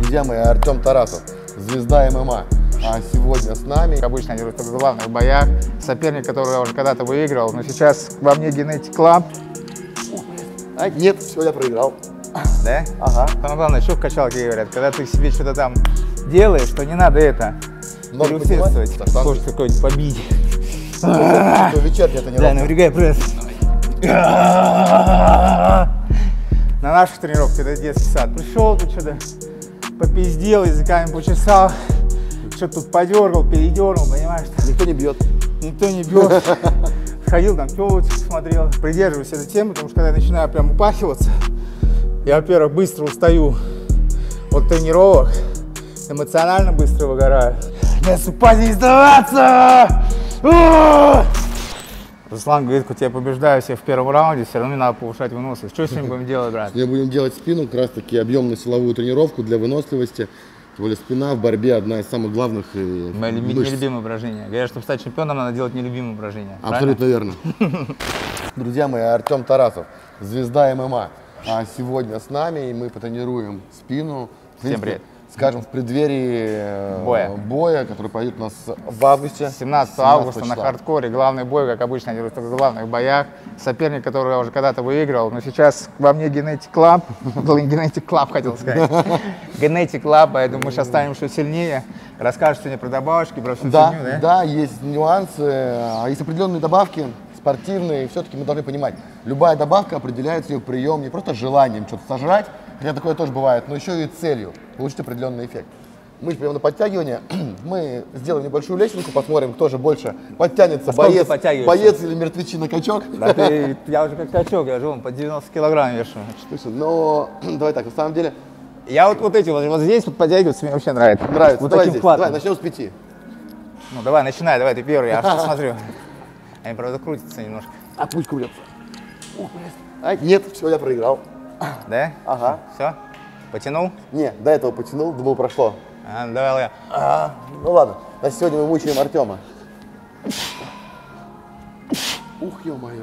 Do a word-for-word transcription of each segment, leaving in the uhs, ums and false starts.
Друзья мои, Артем Тарасов, звезда эм эм а. А сегодня с нами, как обычно, я делаю в главных боях. Соперник, который я уже когда-то выиграл, но сейчас во мне Genetic Club. А, нет, все, я проиграл. Да? Ага. Самое главное, еще в качалке говорят, когда ты себе что-то там делаешь, что не надо это переусердствовать. Хочешь какой-нибудь побить. Вечерняя тренировка. Да, напрягай пресс. На наших тренировках это детский сад. Пришел, тут что-то попиздел, языками почесал, что-то тут подергал, передернул, понимаешь? Никто не бьет. Никто не бьет. Ходил там, телочек смотрел. Придерживаюсь этой темы, потому что когда я начинаю прям упахиваться, я, во-первых, быстро устаю от тренировок, эмоционально быстро выгораю. Не отступать, не сдаваться! Руслан говорит, хоть я побеждаю всех в первом раунде, все равно надо повышать выносливость. Что с ним будем делать, брат? Мы будем делать спину, как раз таки объемно-силовую тренировку для выносливости. Тем более спина в борьбе одна из самых главных Мои мышц. нелюбимые упражнения. Говорят, чтобы стать чемпионом, надо делать нелюбимые упражнения. Абсолютно верно. Друзья мои, Артем Тарасов, звезда эм эм а. А сегодня с нами, и мы потренируем спину. Всем привет. Скажем, в преддверии боя, боя который пойдет у нас в августе. семнадцатого августа на хардкоре. Главный бой, как обычно, я делаю в главных боях. Соперник, который я уже когда-то выиграл, но сейчас во мне Genetic Club. Genetic Club хотел сказать. Genetic Club, поэтому мы сейчас станем еще сильнее. Расскажешь сегодня про добавочки, про всю да, фигню, да? Да, есть нюансы, есть определенные добавки спортивные. Все-таки мы должны понимать, любая добавка определяется ее прием не просто желанием что-то сожрать, хотя такое тоже бывает, но еще и целью получить определенный эффект. Мы же прямо на подтягивание, мы сделаем небольшую лесенку, посмотрим, кто же больше подтянется, а боец, боец или мертвечина качок. Да ты, я уже как качок, я же вон по девяносто килограмм вешу. Но давай так, на самом деле. Я вот, вот эти вот, вот здесь вот подтягиваться мне вообще нравится. Нравится, вот давай таким здесь, хватом. давай, начнем с пяти. Ну давай, начинай, давай, ты первый, я что смотрю. Они, правда, крутятся немножко. А пусть крутятся. А, нет, все, я проиграл. Да? Ага. Все? Потянул? Не, до этого потянул, думал, прошло. А, давай я. А, ну ладно, значит, сегодня мы мучаем Артема. Ух, ё-моё.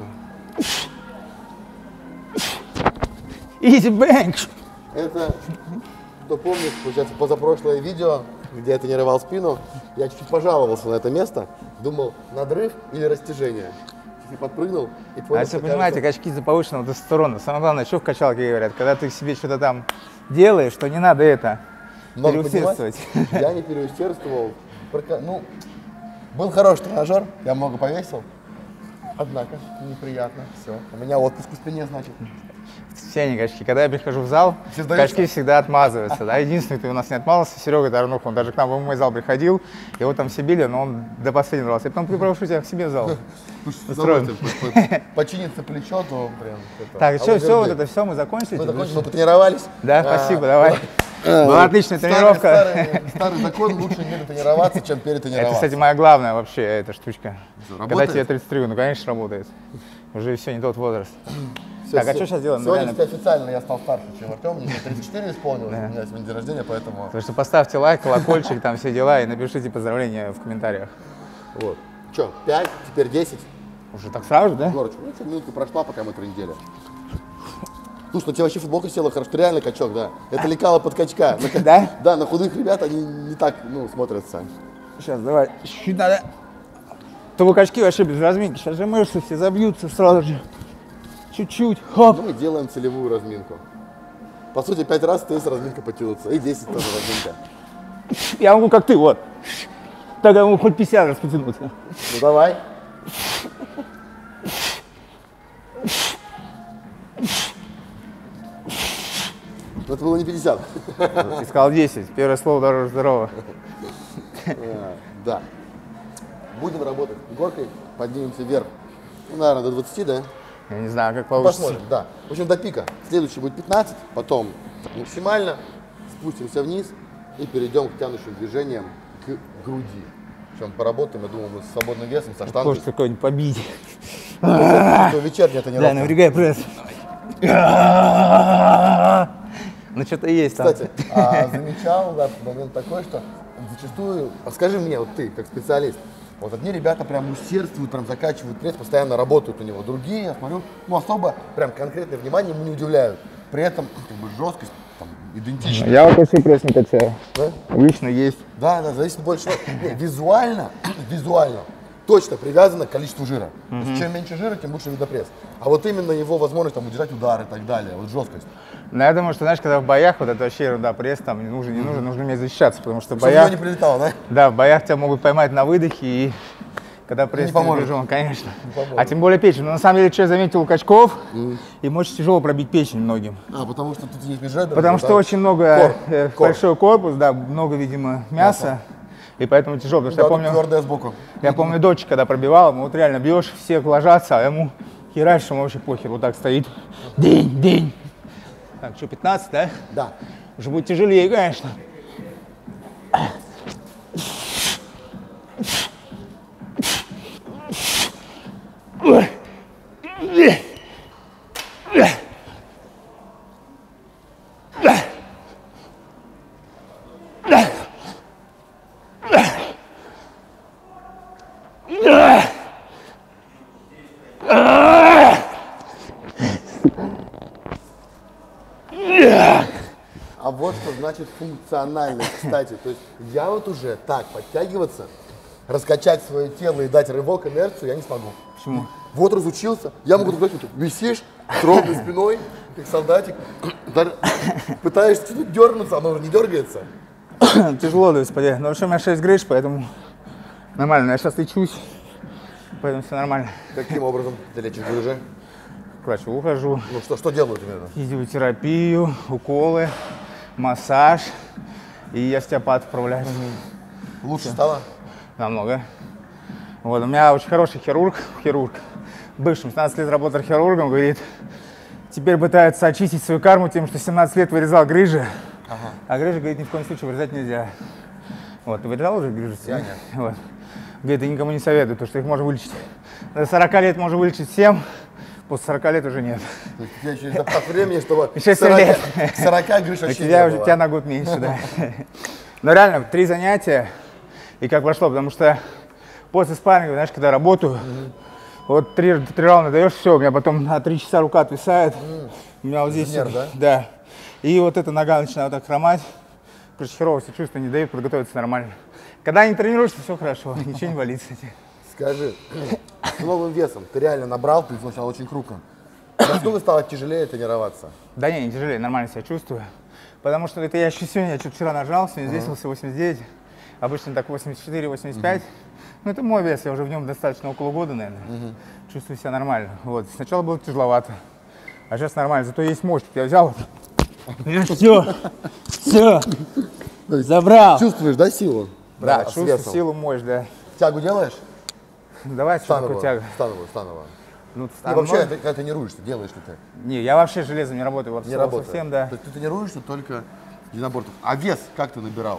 Easy bench. Это, кто помнит, получается, позапрошлое видео, где я тренировал спину, я чуть-чуть пожаловался на это место, думал, надрыв или растяжение. И подпрыгнул и понял, а если понимаете, кажется... качки за повышенного тестостерона. Самое главное, что в качалке говорят, когда ты себе что-то там делаешь, что не надо это переусердствовать. Я не переусердствовал. Ну, был хороший тренажер, я много повесил. Однако, неприятно, все. У меня отпуск в спине, значит. Все они качки. Когда я прихожу в зал, качки всегда отмазываются. Да? Единственный, кто у нас не отмазался, Серега Тарнух. Он даже к нам в мой зал приходил, его там все били, но он до последнего раз. Я потом приглашу тебя к себе в зал. Починится плечо, то прям... Так, что, все, вот это все, мы закончили? Мы закончили, мы потренировались. Да, спасибо, давай. Была отличная тренировка. Старый закон, лучше перетренироваться, чем перетренироваться. Это, кстати, моя главная вообще эта штучка. Когда тебе тридцать три, ну, конечно, работает. Уже все, не тот возраст. Все, так, а что сейчас делаем? Сегодня реально... официально я стал старше, чем Артем. Мне тридцать четыре исполнилось, да. У меня сегодня день рождения, поэтому... Так что поставьте лайк, колокольчик, там все дела, и напишите поздравления в комментариях. Вот. Че, пять, теперь десять. Уже так сразу же, да? Егорыч, ну что, минутка прошла, пока мы трындели. Слушай, ну тебе вообще футболка села хорошо, ты реально качок, да. Это лекало под качка. Да? Да, на худых ребят они не так, ну, смотрятся. Сейчас, давай, чуть надо. То вы качки вообще без разминки, сейчас же мышцы все забьются сразу же. Чуть-чуть, хоп. Ну, мы делаем целевую разминку. По сути, пять раз ты с разминкой потянуться, и десять тоже разминка. Я могу как ты, вот. Тогда я могу хоть пятьдесят раз потянуться. Ну, давай. Но это было не пятьдесят. Ты сказал десять. Первое слово дороже здорово. Да. Будем работать горкой, поднимемся вверх. Ну, наверное, до двадцати, да? Я не знаю, как получится. Посмотрим, да. В общем, до пика. Следующий будет пятнадцать, потом максимально спустимся вниз и перейдем к тянущим движениям к груди. Причем поработаем, я думаю, мы с свободным весом, со штангой. Хочешь какой-нибудь побить. Вечерняя тренировка. Да, напрягай пресс. Ну что-то есть там. Кстати, а, замечал, да, момент такой, что зачастую, а скажи мне, вот ты, как специалист, вот одни ребята прям усердствуют, прям закачивают пресс, постоянно работают у него. Другие, я смотрю, ну особо прям конкретное внимание ему не удивляют. При этом как бы жесткость там, идентичны. Я вот очень пресс не качаю. Да? Лично есть. Да, да, зависит больше. Не, визуально, визуально точно привязано к количеству жира. То есть, чем меньше жира, тем лучше видопресс. А вот именно его возможность там, удержать удар и так далее, вот жесткость. Но я думаю, что, знаешь, когда в боях, вот это вообще ерунда, пресс там не нужен, не нужен, нужно уметь защищаться, потому что в Чтобы боях, не прилетало, да? да, в боях тебя могут поймать на выдохе, и когда пресс Не поможет. напряжен, конечно. поможет. А тем более печень. Но на самом деле, что я заметил у качков, им очень тяжело пробить печень многим. А, потому что тут есть межреберный, Потому да? что очень много, Кор, э, кор. большой корпус, да, много, видимо, мяса, и поэтому тяжело. Потому что Да, я помню, твердая сбоку. я помню, дочь, когда пробивала, ну, вот реально бьешь, все ложатся, а ему херачишь, ему вообще похер, вот так стоит. День, день. Так, что, пятнадцать, да? Да. Уже будет тяжелее, конечно. А вот что значит функциональность, кстати. То есть я вот уже так подтягиваться, раскачать свое тело и дать рывок, инерцию я не смогу. Почему? Вот разучился, я могу так, вот, висишь с ровной спиной, как солдатик, даже пытаешься чуть-чуть дернуться, оно уже не дергается. Тяжело, да, господи. Но вообще у меня шесть грыж, поэтому нормально. Я сейчас лечусь, поэтому все нормально. Каким образом ты лечишь грыжи? К врачу ухожу, Ну что, что делают именно? физиотерапию, уколы, массаж и остеопат вправляюсь. Лучше стало? Намного. Вот, у меня очень хороший хирург, хирург, бывший, семнадцать лет работал хирургом, говорит, теперь пытается очистить свою карму тем, что семнадцать лет вырезал грыжи, Ага. а грыжи, говорит, ни в коем случае вырезать нельзя. Вот, ты вырезал уже грыжи? Я нет. Вот. Говорит, я никому не советую, потому что их можно вылечить. До сорока лет можно вылечить всем, после сорока лет уже нет. То есть тебе еще запас времени, чтобы Еще семь лет. сорока грыж У вообще тебя не уже было. тебя на год меньше, да. Но реально, три занятия, и как прошло, потому что после спарринга, знаешь, когда работаю, вот три, три раунда даешь, все, у меня потом на три часа рука отвисает, у меня вот здесь, Нерв, да? да, и вот эта нога начинает вот так хромать, короче, херово себя чувствую, не дает подготовиться нормально. Когда не тренируешься, все хорошо, ничего не болит, кстати. Скажи, с новым весом ты реально набрал, ты сначала очень круто. Насколько стало тяжелее тренироваться? Да не, не тяжелее, нормально себя чувствую, потому что это я еще сегодня, я что-то вчера нажал, сегодня взвесился восемьдесят девять, обычно так восемьдесят четыре восемьдесят пять. Ну, это мой вес, я уже в нем достаточно около года, наверное. Uh-huh. Чувствую себя нормально. Вот. Сначала было тяжеловато, а сейчас нормально. Зато есть мощь. Я взял. Все, все, забрал. Чувствуешь, да, силу? Да, с чувствую весом? силу, мощь, да. Тягу делаешь? Давай, что такое Становую, тяга? становую, становую. Ну, И вообще, ты, когда тренируешься, делаешь ли ты? Не, я вообще железом не работаю, вообще Не работаешь? совсем, да. То есть ты тренируешься только единоборством. А вес как ты набирал?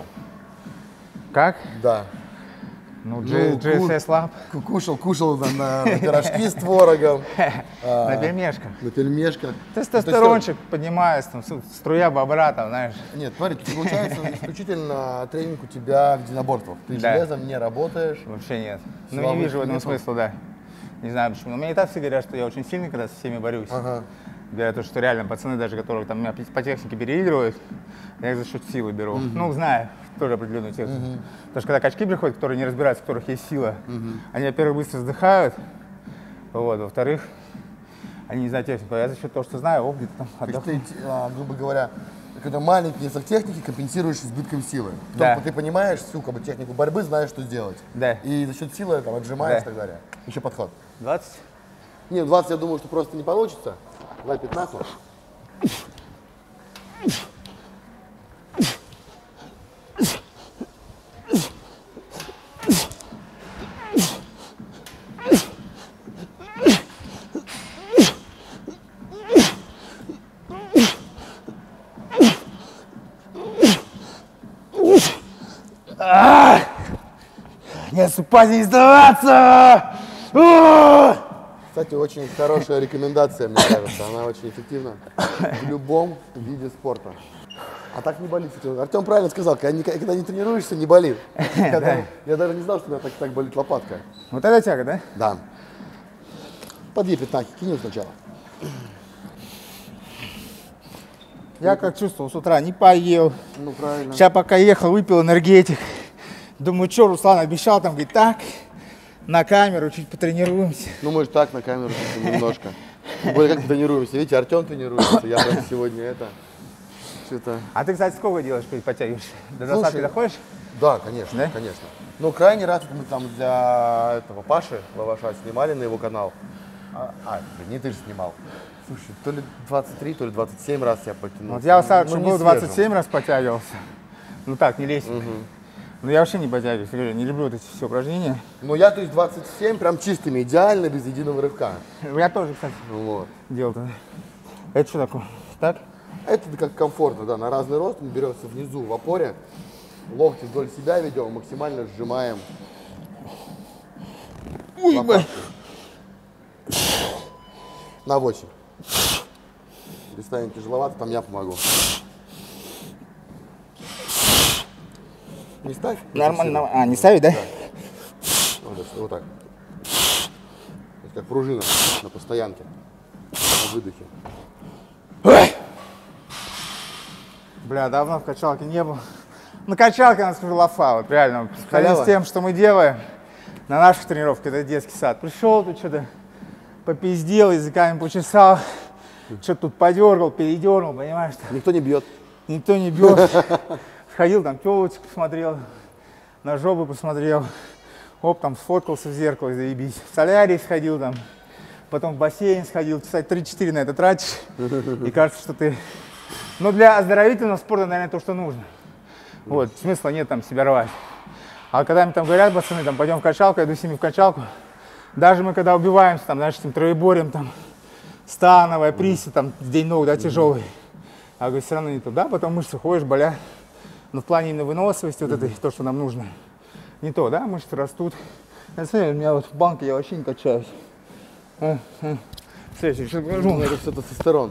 Как? Да. Ну, Ну, джи эс эс Lab. Ку- Кушал, кушал на, на- на пирожки с творогом, а, На пельмешках. на пельмешках. Тестостерончик поднимается, там, с- струя бобра, там, знаешь. Нет, смотри, тут получается исключительно тренинг у тебя в единоборствах. Ты Да. железом не работаешь. Вообще нет. Ну, Слабый не вижу в этом нету? смысла, да. Не знаю почему. Но мне и так все говорят, что я очень сильный, когда со всеми борюсь. Ага. Говорят, то, что реально пацаны, даже которые там меня по технике переигрывают, я их за счет силы беру. Ну, знаю тоже определенную технику. Потому что когда качки приходят, которые не разбираются, у которых есть сила, они, во-первых, быстро вздыхают, вот, во-вторых, они не знают технику. А я за счет того, что знаю, оп, где-то там То есть отдохну. ты, а, грубо говоря, какой-то маленький несколько техники компенсируешь избытком силы. Да. Потом ты понимаешь всю как бы, технику борьбы, знаешь, что сделать. Да. И за счет силы там, отжимаешь Да. и так далее. Еще подход. двадцать? Не, двадцать я думаю, что просто не получится. Давай пятнадцать. Не отступать, не сдаваться! А! Кстати, очень хорошая рекомендация, мне кажется. Она очень эффективна в любом виде спорта. А так не болит. Артем правильно сказал, когда не, когда не тренируешься, не болит. Когда- я даже не знал, что у меня так, так болит лопатка. Вот это тяга, да? Да. По две пятнадцать, кинем сначала. Я как чувствовал, с утра не поел. Ну, правильно. Сейчас пока ехал, выпил энергетик. Думаю, что Руслан обещал, там, говорит, так, на камеру чуть потренируемся. Ну, мы же так на камеру немножко. Тем более, как тренируемся. Видите, Артем тренируется, я прям сегодня это, что-то... А ты, кстати, сколько делаешь, подтягиваешь? До двадцатки доходишь? Да, конечно, Да? конечно. Но крайний раз это мы там для этого Паши Лаваша снимали на его канал. А, а блин, не ты же снимал. Слушай, то ли двадцать три, то ли двадцать семь раз я потянул. Вот я вот так, ну, что не был свежим. двадцать семь раз потягивался. Ну так, не лезь. Угу. Ну я вообще не потягиваюсь, я говорю, не люблю вот эти все упражнения. Ну я, то есть, двадцать семь прям чистыми, идеально, без единого рывка. Я тоже, кстати, Вот. делал тогда. Это что такое? Так? Это как комфортно, да, на разный рост мы беремся внизу в опоре, локти вдоль себя ведем, максимально сжимаем. Ой, бля. На восемь. Если станет тяжеловато, там я помогу. Не ставь. Нормально. А, не ставить, да? Да. Вот, так, вот так. То есть как пружина на постоянке. На выдохе. Бля, давно в качалке не был. На качалке, я скажу, лафа, вот реально. Халява? С тем, что мы делаем на наших тренировках, это детский сад. Пришел, тут что-то попиздел, языками почесал, что-то тут подергал, передернул, понимаешь? Никто не бьет. Никто не бьет. Сходил, там телочек посмотрел, на жопу посмотрел. Оп, там сфоткался в зеркало, заебись. В солярий сходил там, потом в бассейн сходил. Часа три-четыре на это тратишь. И кажется, что ты... Но для оздоровительного спорта, наверное, то, что нужно. Вот, смысла нет там себя рвать. А когда мне там говорят, пацаны, там, пойдем в качалку, я иду с ними в качалку. Даже мы когда убиваемся, там, знаешь, этим троеборьем, там, становая, приси, там, день ног, да, тяжелый. А говорю, все равно не туда, потом мышцы ходишь, болят. Но в плане именно выносливости, вот это, то, что нам нужно, не то, да, мышцы растут. Смотри, у меня вот в банке я вообще не качаюсь. А, а. Следующий, что покажу. Ну, это все тестостерон.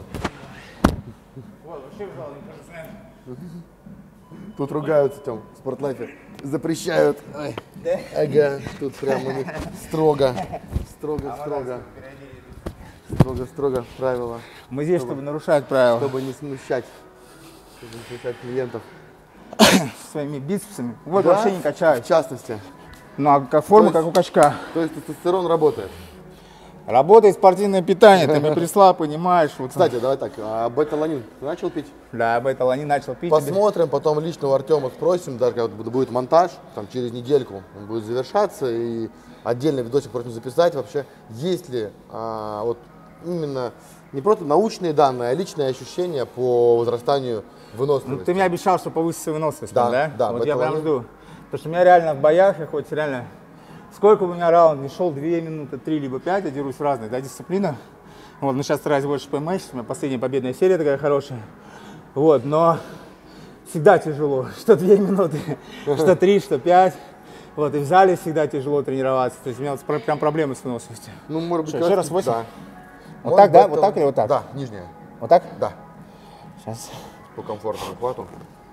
Вот, вообще в зал не знаешь. Тут ругаются, Тём, в спортлайфе. Запрещают. Ой. Да? Ага, тут прям у них строго. Строго, строго. Строго, строго правила. Мы здесь, чтобы, чтобы нарушать правила. Чтобы не смущать. Чтобы не смущать клиентов. Своими бицепсами. Вот Да, вообще не качаюсь. В частности. Ну, а как форма, есть- как у качка. То есть тестостерон работает. Работает спортивное питание, ты мне прислал, понимаешь. Вот. Кстати, давай так, а бета-аланин ты начал пить? Да, бета-аланин начал пить. Посмотрим, потом лично у Артема спросим, даже когда будет монтаж, там через недельку он будет завершаться, и отдельный видосик просим записать вообще, есть ли а, вот именно не просто научные данные, а личные ощущения по возрастанию выносливости. Ну, ты мне обещал, что повысится выносливость, Да, да? да, Вот я прям бета-аланин. жду. Потому что у меня реально в боях, я хоть реально... Сколько у меня раунд не шел, две минуты, три либо пять, я дерусь в разные, да, дисциплинах. Вот, но сейчас стараюсь больше поймать, у меня последняя победная серия такая хорошая. Вот, но всегда тяжело, что две минуты, что три, что пять. Вот, и в зале всегда тяжело тренироваться, то есть у меня вот прям проблемы с выносливостью. Ну, может быть, Что, как- еще раз восемь? Да. Вот Может, так, да? бета- Вот так или вот так? Да, нижняя. Вот так? Да, Сейчас. по комфортному хвату.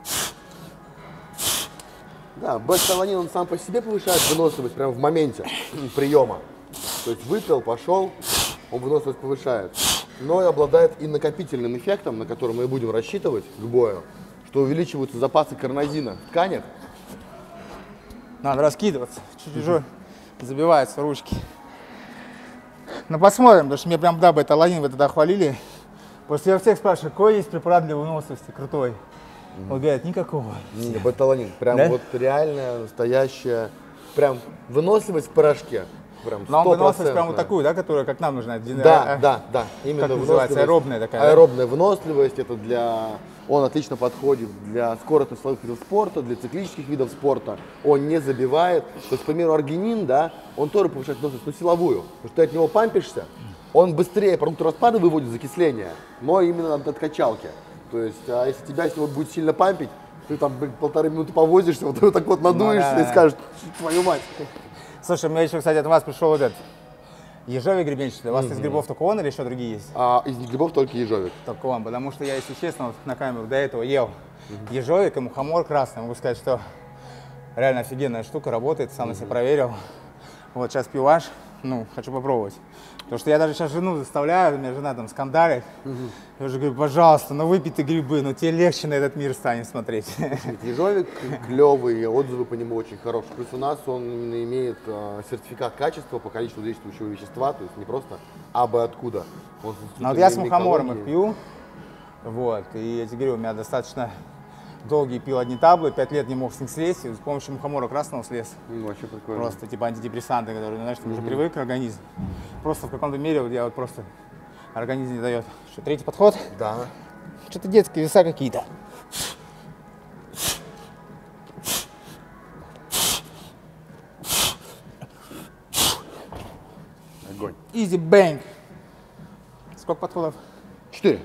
Да, бета-аланин, он сам по себе повышает выносливость прямо в моменте приема. То есть выпил, пошел, он выносливость повышает. Но и обладает и накопительным эффектом, на который мы и будем рассчитывать к бою, что увеличиваются запасы карнозина в тканях. Надо раскидываться, чуть уже забиваются ручки. Ну посмотрим, потому что мне прям, да, бета-аланин вы тогда хвалили. После я всех спрашиваю, какой есть препарат для выносливости крутой? Вот говорят, никакого. Не, бета-аланин, прям Да? вот реальная, настоящая, прям выносливость в порошке. Прям Но он выносливость прям вот стопроцентная. такую, да, которая как нам нужна? Да, да, да. Именно Как называется? выносливость. Аэробная такая, да? Аэробная выносливость. Это для... Он отлично подходит для скоростных силовых видов спорта, для циклических видов спорта. Он не забивает. То есть, к примеру, аргинин, да, он тоже повышает выносливость, но силовую. Потому что ты от него пампишься, он быстрее продукты распада выводит закисление, но именно от, от качалки. То есть, а если тебя с него будет сильно пампить, ты там блин, полторы минуты повозишься, вот, вот так вот надуешься да, и да. скажешь, твою мать. Слушай, у меня еще, кстати, от вас пришел вот этот ежовик гребенчатый. У вас из грибов только он или еще другие есть? А из грибов только ежовик. Только он, потому что я, если честно, вот на камеру до этого ел ежовик и мухомор красный. Могу сказать, что реально офигенная штука, работает, сам на себе проверил. Вот сейчас пью ваш, ну, хочу попробовать. Потому что я даже сейчас жену заставляю, у меня жена там скандалит. Угу. Я уже говорю, пожалуйста, ну выпей ты грибы, но тебе легче на этот мир станет смотреть. Ежовик клевый, отзывы по нему очень хорошие. Плюс у нас он именно имеет э, сертификат качества по количеству действующего вещества, то есть не просто абы откуда. Он, ну, вот я с мухомором их пью, вот, и я тебе говорю, у меня достаточно долгий пил одни таблы, пять лет не мог с них слезть, и с помощью мухомора красного слез. Ну, вообще прикольно. Просто типа антидепрессанты, которые, знаешь, ты уже привык организм. Просто в каком-то мере вот я вот просто организм не дает. Что, третий подход? Да. Что-то детские веса какие-то. Огонь. Easy bang. Сколько подходов? Четыре.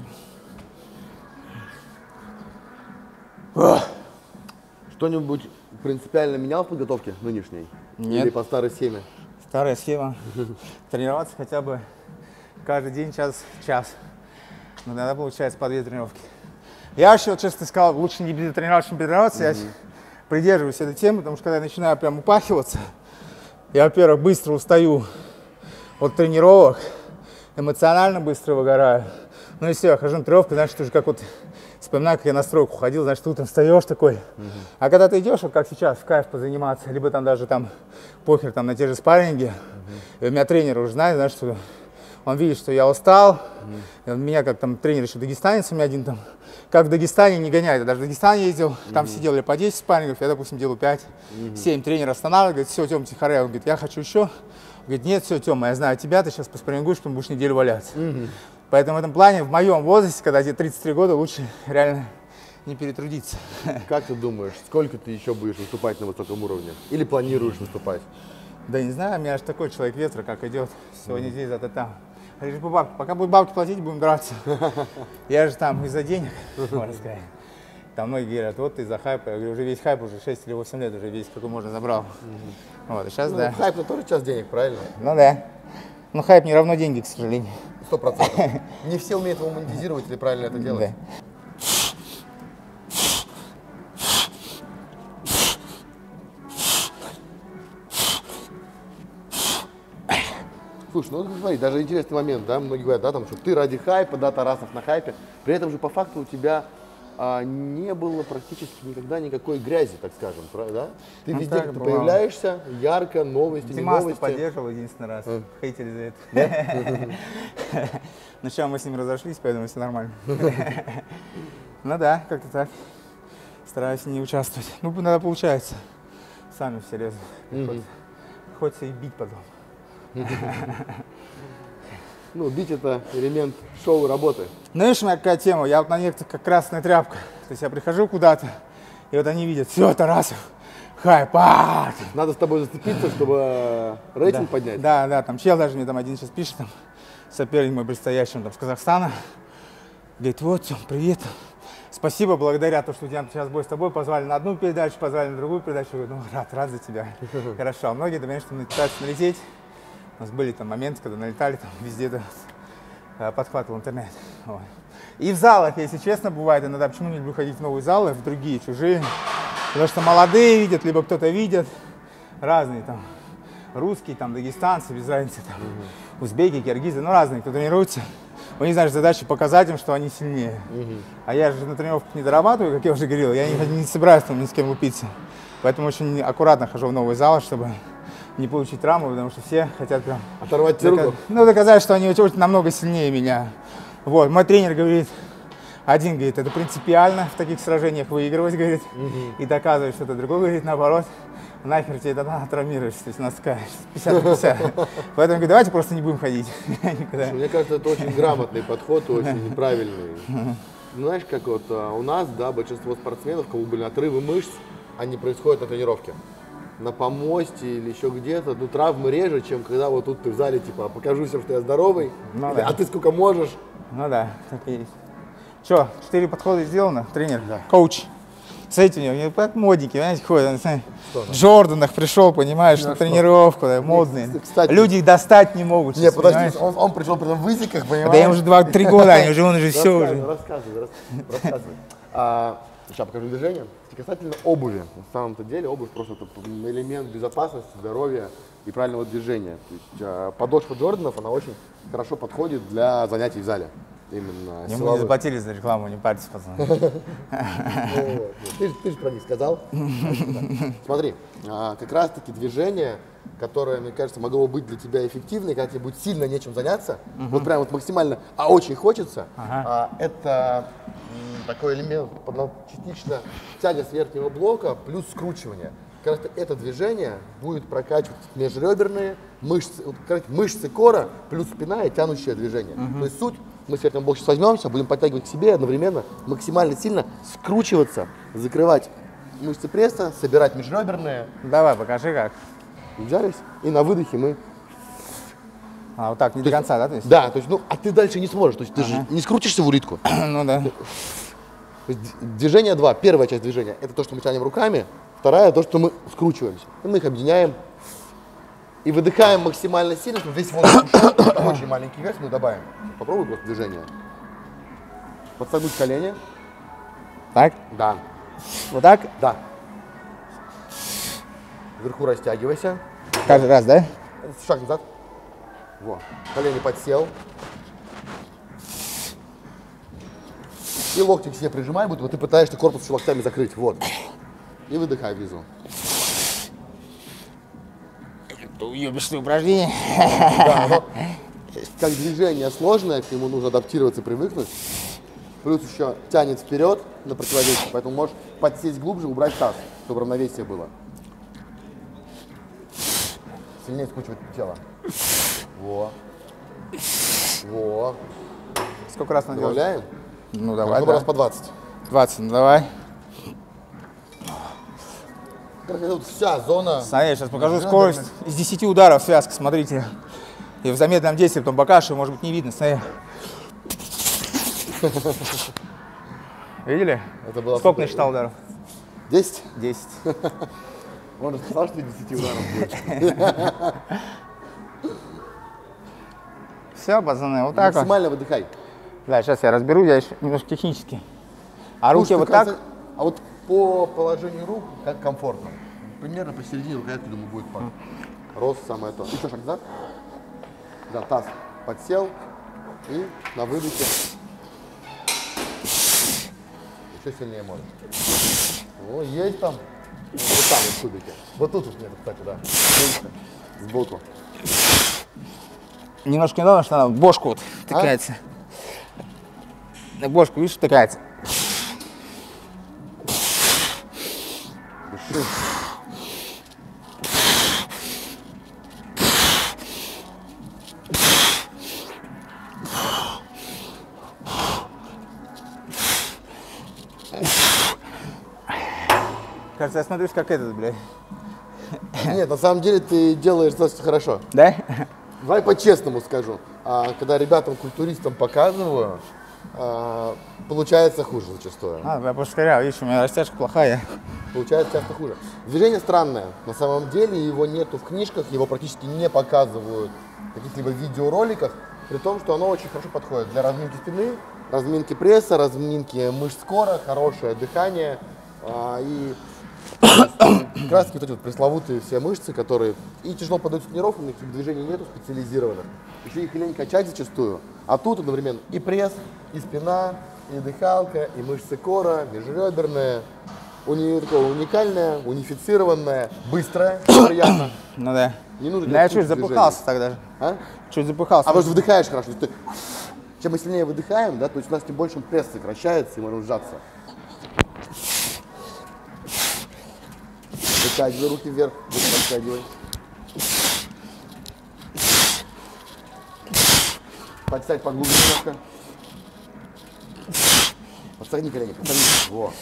Что-нибудь принципиально менял в подготовке нынешней? Нет. Или по старой схеме? Старая схема. Тренироваться хотя бы каждый день час-час. Но иногда получается по две тренировки. Я вообще, вот, честно сказал, лучше не тренироваться, чем тренироваться. Mm-hmm. Я придерживаюсь этой темы, потому что когда я начинаю прям упахиваться, я, во-первых, быстро устаю от тренировок, эмоционально быстро выгораю. Ну и все, я хожу на тренировку, знаешь, ты уже как вот вспоминаю, как я на стройку ходил, значит, ты утром встаешь такой. Uh-huh. А когда ты идешь, вот как сейчас, в кайф позаниматься, либо там даже там похер там на те же спарринги, uh-huh. и у меня тренер уже знает, знаешь, что он видит, что я устал, uh-huh. и он меня, как там тренер еще дагестанец у меня один там, как в Дагестане не гоняет, я даже в Дагестан ездил, uh-huh. там сидели по десять спаррингов, я, допустим, делаю пять-семь, uh-huh. тренер останавливает, говорит, все, Тём, тихоря, он говорит, я хочу еще, говорит, нет, все, Тёма, я знаю тебя, ты сейчас поспаррингуешь, потом будешь неделю валяться. Uh-huh. Поэтому в этом плане, в моем возрасте, когда тебе тридцать три года, лучше реально не перетрудиться. Как ты думаешь, сколько ты еще будешь выступать на высоком уровне? Или планируешь выступать? Да не знаю, у меня же такой человек ветра, как идет. Сегодня здесь, завтра там. Говоришь, бабки, пока будут бабки платить, будем драться. Я же там из-за денег, можно сказать. Там многие говорят, вот ты из-за хайпа. Я говорю, уже весь хайп, уже шесть или восемь лет, уже весь, какой можно, забрал. Вот, и сейчас, ну, да. Хайп это тоже часть денег, правильно? Ну да. Но хайп не равно деньги, к сожалению. Сто процентов. Не все умеют его монетизировать или правильно это делать. Да. Слушай, ну смотри, даже интересный момент, да, многие говорят, да, там, что ты ради хайпа, да, Тарасов на хайпе, при этом же по факту у тебя а, не было практически никогда никакой грязи, так скажем, да? Ты ну, везде как-то появляешься, ярко, новости, не новости. Поддерживал единственный раз, а. Хейтили за это. Но сейчас мы с ним разошлись, поэтому все нормально. Ну да, как-то так. Стараюсь не участвовать. Ну, иногда получается. Сами все лезут. Хочется и бить потом. Ну, бить это элемент шоу работы. Знаешь, у меня какая тема? Я вот на некоторых как красная тряпка. То есть я прихожу куда-то, и вот они видят, все, Тарасов, хайп, а надо с тобой зацепиться, чтобы рейтинг да, поднять. Да, да, там чел даже мне там один сейчас пишет, там, соперник мой предстоящий, он там с Казахстана. Говорит, вот, Тём, привет. Спасибо, благодаря тому, что у тебя сейчас бой с тобой, позвали на одну передачу, позвали на другую передачу. Я говорю, ну, рад, рад за тебя. Хорошо. А многие, конечно, пытаются налететь. У нас были там моменты, когда налетали, там везде да, подхватывал интернет. Вот. И в залах, если честно, бывает иногда, почему не люблю ходить в новые залы, в другие, чужие. Потому что молодые видят, либо кто-то видит, разные там, русские, там, дагестанцы, без разницы, там, угу. узбеки, киргизы, ну разные, кто тренируется. У них, знаешь, задача показать им, что они сильнее. Угу. А я же на тренировках не дорабатываю, как я уже говорил, я не, не собираюсь там ни с кем лупиться. Поэтому очень аккуратно хожу в новые залы, чтобы не получить травму, потому что все хотят прям... Оторвать тебе руку? Ну, доказать, что они очень, намного сильнее меня. Вот, мой тренер говорит, один говорит, это принципиально в таких сражениях выигрывать, говорит, угу. и доказывать что-то. Другой говорит, наоборот, нахер тебе тогда травмируешься, то есть у нас пятьдесят на пятьдесят. Поэтому говорю, давайте просто не будем ходить. Мне кажется, это очень грамотный подход, очень правильный. Ну, знаешь, как вот у нас, да, большинство спортсменов, у кого были отрывы мышц, они происходят на тренировке. На помосте или еще где-то, ну, травмы реже, чем когда вот тут ты в зале, типа, покажу всем, что я здоровый, ну, да. а ты сколько можешь. Ну да, так и есть. Че, четыре подхода сделано, тренер, да. коуч. Смотрите, у него как модники, понимаете, ходят, в Джорданах пришел, понимаешь, ну, на тренировку, да, модные. Кстати, люди их достать не могут. Нет, подожди, он, он пришел при в высиках, понимаешь? Да им уже два-три года, они уже, он уже все уже. Рассказывай, рассказывай. А, Сейчас покажу движение. Касательно обуви. На самом-то деле обувь просто это элемент безопасности, здоровья и правильного движения. То есть, а, подошва Джорданов, она очень хорошо подходит для занятий в зале. Именно не мы не заплатили за рекламу, не парьтесь, пацаны. Ты же про них сказал. Смотри, как раз-таки движение, которое, мне кажется, могло быть для тебя эффективным, когда тебе будет сильно нечем заняться, вот прям вот максимально, а очень хочется, это такой элемент, частично тяга с верхнего блока плюс скручивание. Как раз это движение будет прокачивать межреберные мышцы, вот, мышцы кора плюс спина и тянущее движение. То есть суть, мы с верхнего блока сейчас возьмемся, будем подтягивать к себе одновременно, максимально сильно скручиваться, закрывать мышцы пресса, собирать межреберные. Давай, покажи как. Взялись, и на выдохе мы... А, вот так, не то до есть, конца, да? То есть? Да, то есть, ну, а ты дальше не сможешь, то есть ты ага. же не скрутишься в улитку. Ну да. То есть, движение два, первая часть движения, это то, что мы тянем руками, вторая, то, что мы скручиваемся. И мы их объединяем и выдыхаем максимально сильно, чтобы весь воздух ушел, это очень маленький вес мы добавим. Попробуй просто движение. Подсогнуть колени. Так? Да. Вот так? Да. Вверху растягивайся. Каждый раз, да? Шаг назад. Вот. Колени подсел. И локти к себе прижимай, будто ты пытаешься корпус еще локтями закрыть. Вот. И выдыхай внизу. Это уебищное упражнение. Да, но как движение сложное, к нему нужно адаптироваться, привыкнуть. Плюс еще тянет вперед на противовесе, поэтому можешь подсесть глубже, убрать таз, чтобы равновесие было. Сильнее скручивать тело. Во. Во. Сколько раз надо делать? Добавляем? Ну давай, Ну, да. раз по двадцать. двадцать, ну давай. Тут вся зона. Смотри, я сейчас покажу скорость из десяти ударов связка, смотрите. И в замедленном действии потом покажу, может быть не видно, смотри. Видели? Это было сколько насчитал ударов? десять? десять. Он же сказал, что десять ударов больше. Все, пацаны, вот так вот. Максимально выдыхай. Да, сейчас я разберу, я еще немножко технически. А руки Слушай, вот кажется, так? А вот по положению рук, как комфортно. Примерно посередине рукоятки, думаю, будет пар. Рост самое то. Еще шаг назад. Да, таз подсел. И на выдохе. Еще сильнее может. О, есть там. Вот там вот в кубике. Вот тут вот нет, кстати, да. Сбоку. Немножко недавно, что она в бошку вот тыкается. На бошку, видишь, тыкается. Дыши. Кажется, я смотрюсь как этот, блядь. Нет, на самом деле ты делаешь достаточно хорошо. Да? Давай по-честному скажу. А, когда ребятам, культуристам показываю, а, получается хуже зачастую. А, я просто скорее, видишь, у меня растяжка плохая. Получается часто хуже. Движение странное. На самом деле его нету в книжках, его практически не показывают в каких-либо видеороликах, при том, что оно очень хорошо подходит для разминки спины, разминки пресса, разминки мышц кора, хорошее дыхание. А, и как раз таки вот эти вот пресловутые все мышцы, которые и тяжело поддаются тренировкам, никаких движений нету специализированных. Еще их лень качать зачастую. А тут одновременно и пресс, и спина, и дыхалка, и мышцы кора, межреберные. У нее такое уникальное, унифицированное, быстрое, приятно. Ну да. Не нужно Да, я делать чуть кучу запыхался тогда. А? Чуть запыхался. А потому что вдыхаешь хорошо. Ты, чем мы сильнее выдыхаем, да, то есть у нас тем больше пресс сокращается и можем сжаться. Вытягивай руки вверх, подтягивай. Подсядь поглубже немножко. Подсогни колени, подсогни. Во.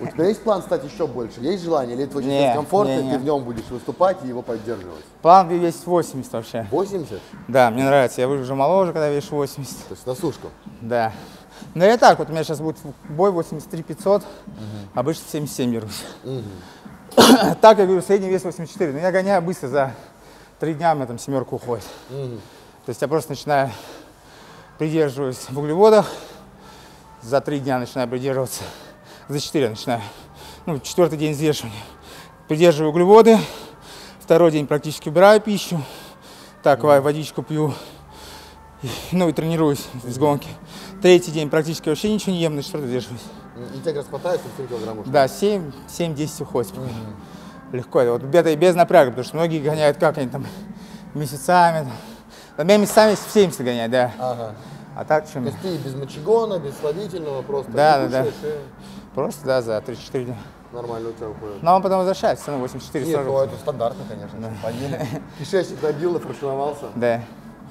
У тебя есть план стать еще больше? Есть желание? Или это очень Не, комфортно, не, и не. ты в нем будешь выступать и его поддерживать? План весит восемьдесят вообще. восемьдесят? Да, мне нравится. Я выгляжу моложе, когда вешу восемьдесят. То есть на сушку? Да. Но я так, вот у меня сейчас будет бой восемьдесят три пятьсот, угу. Обычно семьдесят семь берусь. Угу. Так, я говорю, средний вес восемьдесят четыре, но я гоняю быстро, за три дня у меня там семерка уходит. Угу. То есть я просто начинаю, придерживаюсь в углеводах, за три дня начинаю придерживаться, за четыре начинаю, ну, четвертый день взвешивания. Придерживаю углеводы, второй день практически убираю пищу, так, угу. Водичку пью, ну и тренируюсь с гонки. Третий день практически вообще ничего не ем, на четвертый держусь. И тебя распотают семь килограмм? Да, семь-десять уходит. Угу. Легко. Вот это и без напряга, потому что многие гоняют как они там месяцами. Там я месяцами семьдесят гоняют, да. Ага. А так чем? То есть ты без мочегона, без слабительного, просто да, да, да. И... Просто, да, за три-четыре дня. Нормально у тебя уходит. Но он потом возвращается, все равно восемьдесят четыре. Нет, ну это стандартно, конечно. Да. Поели. Кишечник набил, нафаршировался. Да.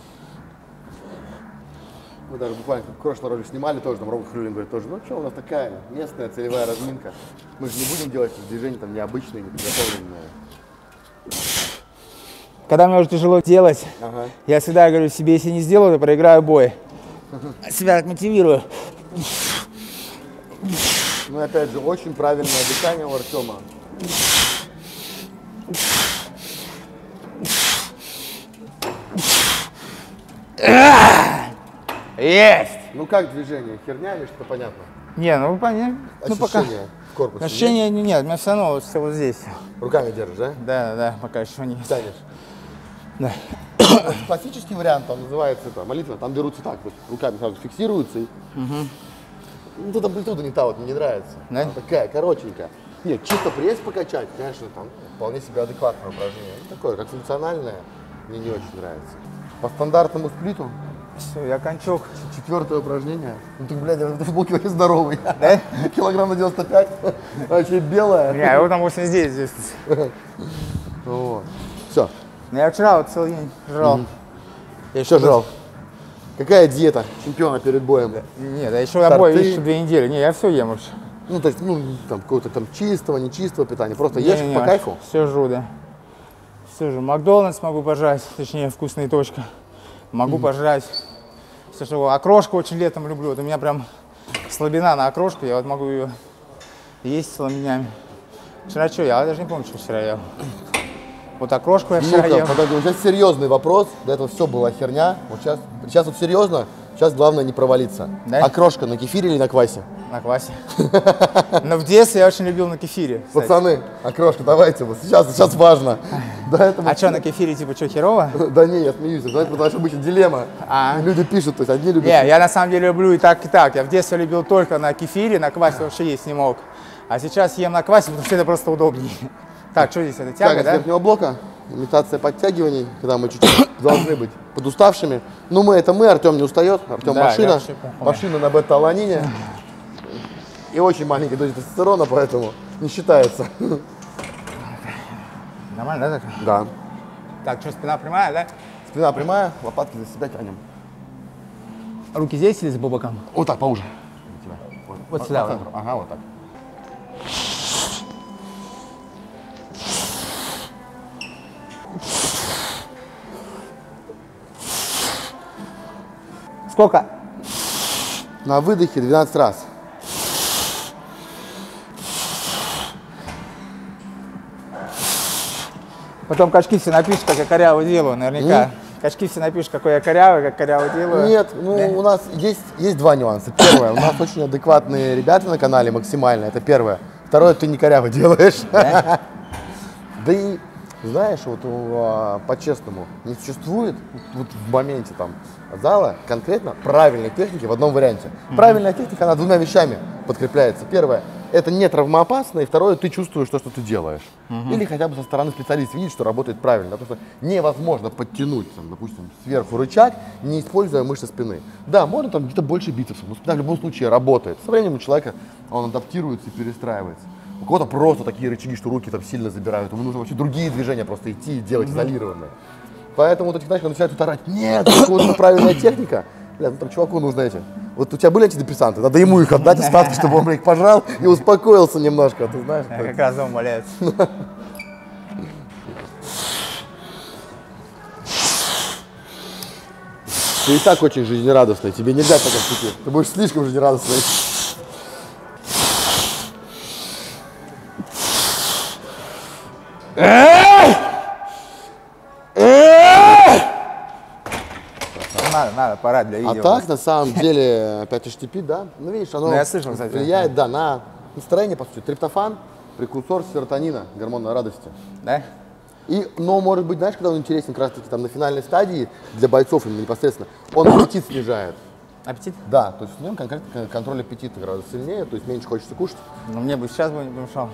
Мы даже буквально в прошлый ролик снимали тоже, там Рома Хрюлин говорит тоже, ну что, у нас такая местная целевая разминка. Мы же не будем делать движения там необычные, неподготовленные. Когда мне уже тяжело делать, ага. Я всегда говорю себе, если не сделаю, то проиграю бой. Себя так мотивирую. Ну и опять же, очень правильное дыхание у Артема. Есть! Ну как движение? Херня или что-то понятно? Не, ну понятно. Ощущение ну, пока... в корпусе? Ощущения нет? нет, у меня все равно все вот здесь. Руками держишь, да? Да, да, да, пока еще не. Тянешь? Да. Классический вариант, там называется это, молитва, там берутся так, вот, руками сразу фиксируются. И... Угу. Ну тут амплитуда не та, вот мне не нравится. Да? Она такая, коротенькая. Нет, чисто пресс покачать, конечно, там вполне себе адекватное упражнение. Ну, такое, как функциональное, мне не очень нравится. По стандартному сплиту. Все, я кончок. Четвертое упражнение. Ну ты, блядь, в футболке вообще здоровый. Да? Килограмм на девяносто пять. Вообще белая. Не, его там восемьдесят девять здесь. Вот. Все. Я вчера вот целый день жрал. Угу. Я еще жрал. Какая диета чемпиона перед боем? Нет, да еще на бой еще две недели. Не, я все ем вообще. Ну, то есть, ну, там, какого-то там чистого, нечистого питания. Просто ешь по кайфу? Все жру, да. Все же. Макдональдс могу пожрать, точнее, вкусная точка. Могу mm-hmm. пожрать. Все, что окрошку очень летом люблю. Вот у меня прям слабина на окрошку. Я вот могу ее есть целыми днями. Вчера что, я даже не помню, что вчера ел. Вот окрошку я вчера ел. Подожди, вот сейчас серьезный вопрос. До этого все была херня. Вот сейчас, сейчас вот серьезно. Сейчас главное не провалиться. Да? Окрошка на кефире или на квасе? На квасе. Но в детстве я очень любил на кефире. Кстати. Пацаны, окрошка, давайте, вот сейчас, сейчас важно. А что, на кефире типа что, херово? Да не, я смеюсь, знаете, потому что обычно дилемма. Люди пишут, то есть одни любят. Не, я на самом деле люблю и так, и так. Я в детстве любил только на кефире, на квасе вообще есть не мог. А сейчас ем на квасе, потому что это просто удобнее. Так, что здесь, это тяга, да? Тяга с верхнего блока, имитация подтягиваний, когда мы чуть-чуть должны быть подуставшими. Ну мы, это мы, Артем не устает, Артем да, машина, машина на бета-аланине. И очень маленький доза тестостерона, поэтому не считается. Нормально, да, так? Да. Так, что, спина прямая, да? Спина прямая, лопатки за себя тянем. Руки здесь или за по бокам? Вот так, поуже. Вот, вот сюда. Вот. Ага, вот так. Сколько? На выдохе двенадцать раз. Потом качки все напишешь, как я коряво делаю, наверняка. Mm? Качки все напишешь, какой я корявый, как коряво делаю. Нет, ну да? У нас есть, есть два нюанса. Первое, у нас очень адекватные ребята на канале максимально, это первое. Второе, ты не коряво делаешь. Да, да и, знаешь, вот по-честному, не существует вот в моменте там зала конкретно правильной техники в одном варианте. Mm-hmm. Правильная техника, она двумя вещами подкрепляется. Первое, это не травмоопасно, и второе, ты чувствуешь то, что ты делаешь. Uh-huh. Или хотя бы со стороны специалиста видишь, что работает правильно. Потому что невозможно подтянуть, там, допустим, сверху рычаг, не используя мышцы спины. Да, можно там где-то больше бицепсов, но спина в любом случае работает. Со временем у человека он адаптируется и перестраивается. У кого-то просто такие рычаги, что руки там сильно забирают. Ему нужно вообще другие движения просто идти и делать uh-huh. изолированные. Поэтому вот эти, знаешь, когда начинают тут орать, нет, это правильная техника. Бля, ну там чуваку нужно эти, Вот у тебя были антидепрессанты? Надо ему их отдать, остатки, чтобы он их пожрал и успокоился немножко, ты знаешь? Как раз дома валяется. Ты и так очень жизнерадостный, тебе нельзя так отпустить. Ты будешь слишком жизнерадостный. Надо, надо, пора для видео. А так, на самом деле, пять эйч ти пи, да, ну видишь, оно Ну, я слышал, кстати. влияет, да, на настроение, по сути. Триптофан, прекурсор серотонина, гормона радости. Да? И, но, может быть, знаешь, когда он интересен как раз-таки там на финальной стадии для бойцов именно непосредственно, он аппетит снижает. Аппетит? Да, то есть в нем конкретно контроль аппетита гораздо сильнее, то есть меньше хочется кушать. Ну, мне бы сейчас бы не помешал.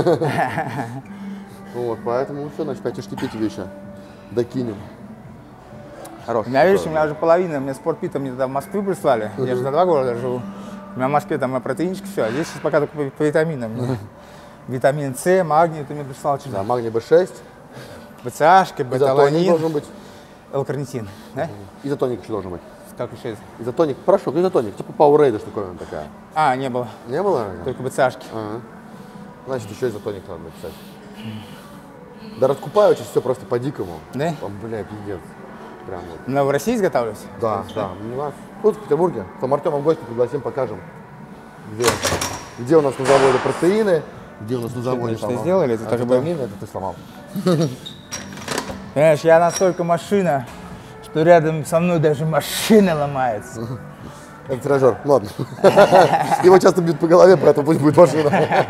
Вот, поэтому все, значит, пять эйч ти пи тебе еще докинем. У Хороший. меня, видишь, у меня уже половина, мне спортпитом мне туда в Москву прислали. Я же на два города живу. У меня в Москве там протеинчик, все. А здесь сейчас пока только по, по витаминам. Витамин С, магний ты мне прислал. Да, магний бэ шесть, БЦАшка, изотоник бета-аланин, должен быть. L-карнитин. Да? Изотоник еще должен быть. Как еще есть? Изотоник, порошок, изотоник, типа Powerade штуковина такая. А, не было. Не было? Только БЦАшки. Ага. Значит, еще изотоник надо написать. Да раскупаю сейчас все просто по-дикому. Да? Там, бля, пиздец. Прям вот. Но в России изготавливаюсь? Да, да. У нас тут, в Петербурге. Там Артема в гости пригласим, покажем. Где, где у нас на заводе протеины, где у нас на заводе что там, сделали, это так и было. амфетамины, это ты сломал. Понимаешь, я настолько машина, что рядом со мной даже машина ломается. Это тренажер, ладно. Его часто бьют по голове, поэтому пусть будет машина.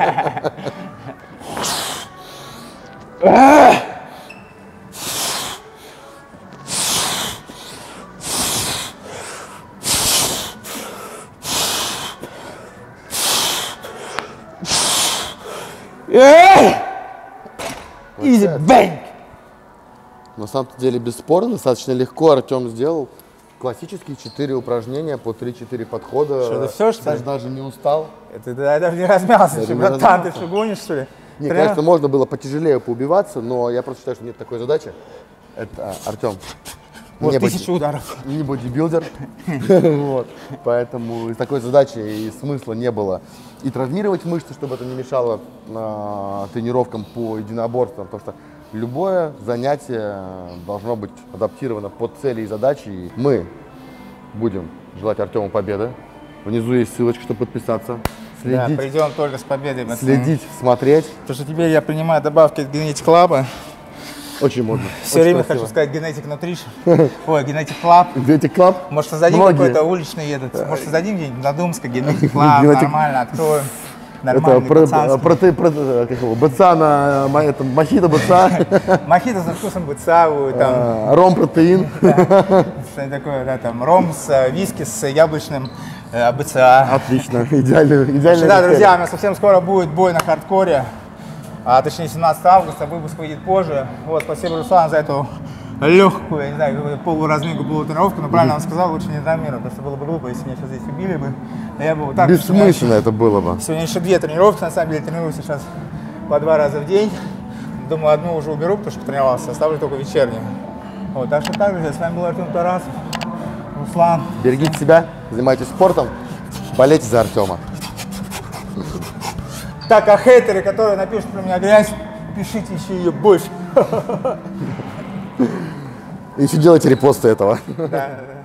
Изи бэнк! На самом деле, бесспорно, достаточно легко Артем сделал классические четыре упражнения по три-четыре подхода. Что, это всё, что ли? Даже, даже не устал. Это я даже не размялся, Даже что, не братан, ты размялся. что, гонишь, что ли? Не, Тренер? конечно, можно было потяжелее поубиваться, но я просто считаю, что нет такой задачи. Это Артем. Вот не тысячу боди- ударов. Не бодибилдер. Вот. Поэтому из такой задачи и смысла не было и травмировать мышцы, чтобы это не мешало а, тренировкам по единоборствам. Потому что любое занятие должно быть адаптировано под цели и задачи. И мы будем желать Артему победы. Внизу есть ссылочка, чтобы подписаться. Да, Следить, придем только с победой. пацаны. следить, смотреть. Потому что теперь я принимаю добавки от Genetic Club. Очень модно. Все время хочу сказать Genetic Nutrition. Ой, Genetic Club. Genetic Club. Может, создадим Многие. какой-то уличный этот. Может, создадим где-нибудь на Думска Genetic Club. Genetic- Нормально откроем. Это Нормальный про, пацанский. проте, проте- как его, бацана, ма- это, мохито баца, Мохито со вкусом быцаву, там, а, ром протеин. что такое, да, там, ром с э, виски с яблочным э, БЦА. Отлично, идеально, идеально. Да, друзья, у нас совсем скоро будет бой на хардкоре, а точнее семнадцатого августа, выпуск выйдет позже. Вот, спасибо, Руслан, за эту легкую, я не знаю, какую-то полуразминку, полутренировку, но правильно он сказал, лучше не травмировать, потому что было бы глупо, если меня сейчас здесь убили бы. А я бы вот так... Бессмысленно это было бы. Сегодня еще две тренировки, на самом деле, тренируюсь сейчас по два раза в день. Думаю, одну уже уберу, потому что потренировался, оставлю только вечернюю. Вот, так что так, друзья, с вами был Артем Тарасов, Руслан. Берегите себя, занимайтесь спортом, болейте за Артема. Так, а хейтеры, которые напишут про меня грязь, пишите еще ее больше. И еще делайте репосты этого. Да, да, да.